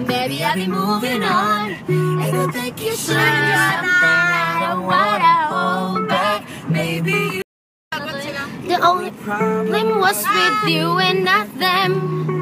maybe I'll be moving on. And I think you should do something I don't wanna hold back. Maybe you. The only problem was with you and not them.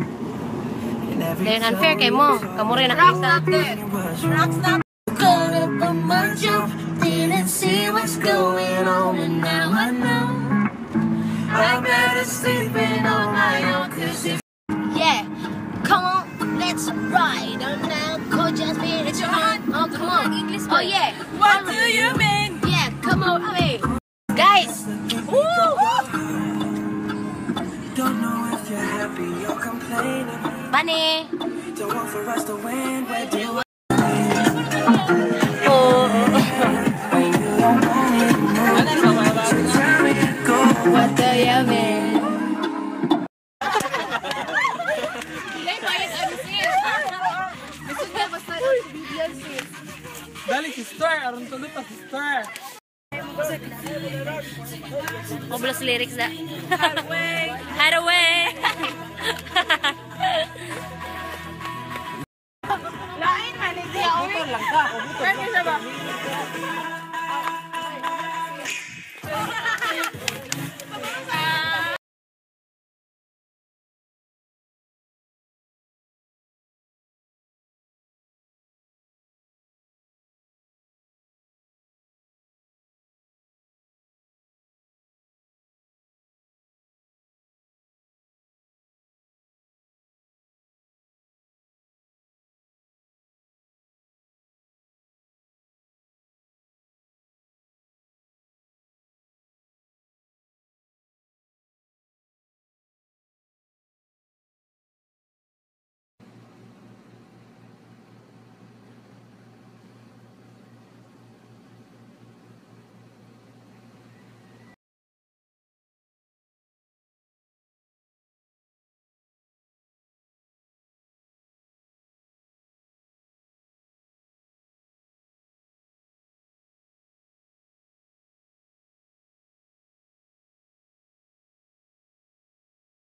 Then unfair kay mo. Kamu rin nakita. Caught up on my job, didn't see what's going on, and now I know I'm better sleeping on my own. Cause if yeah, come on, let's ride on now. Cold just beat at your heart. Oh, come on. Oh, yeah. What do you mean? Yeah, come on. Hey, guys. Woo! Don't know if you're happy or complaining. Bunny. Don't want for us to win. Where do you what do you mean? Dali, sister. Aron tuloy pa, sister. Oblos lyrics na. Hideaway. Hideaway.